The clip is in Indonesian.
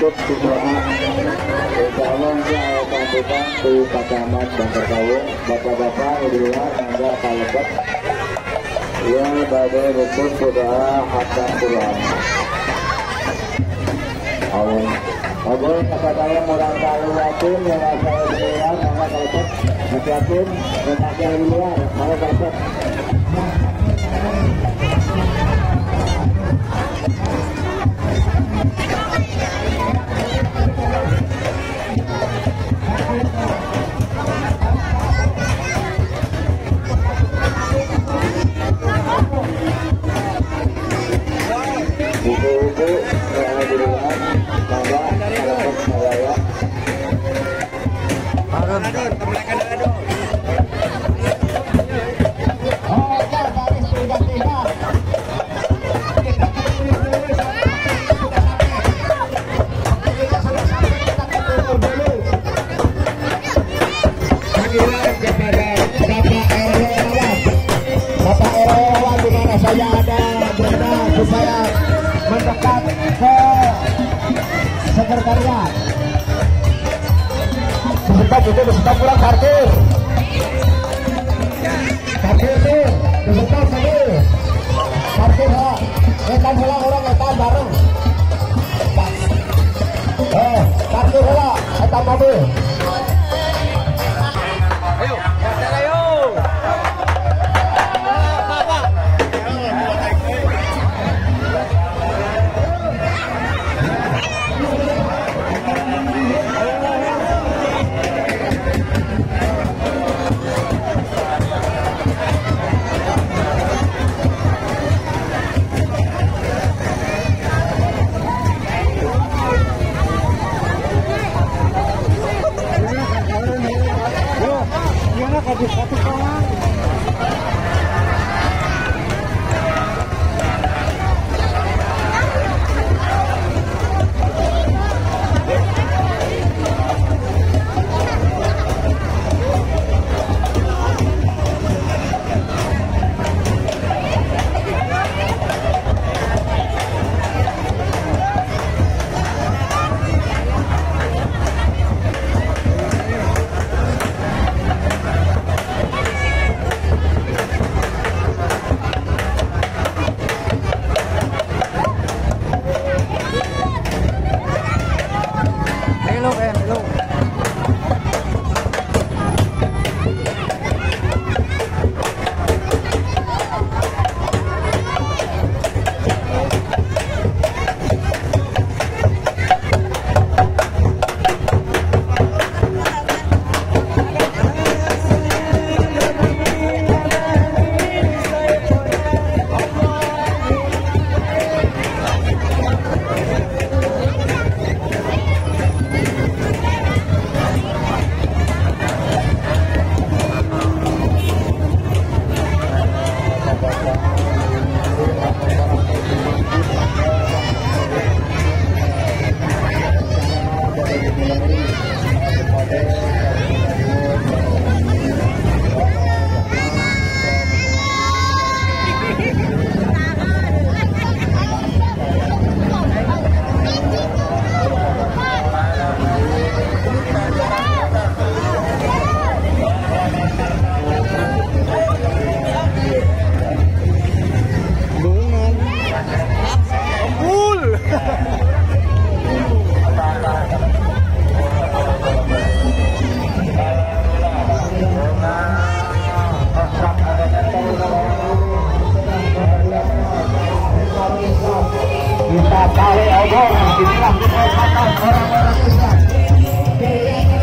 untuk didoa calon sambutan di Pak Camat Bantar Kawung, bapak-bapak di luar mangga kalebet yang badai rukun doa hatam Quran. Oke, kata saya orang tahu yakin yang saya di luar mangga kalebet, yakin yang di luar mangga kalebet. Ibu-ibu yang di luar mangga kalebet saya. Saya ada berenang supaya mendekat ke sekretariat. Sebentar itu sebentar kurang parkir. Parkir tuh, sebentar saja. Parkir lah, etan lah orang etan bareng. Parkir lah, etan mobil. Ayo, ayo. Kita tarik obor, inilah orang-orang besar.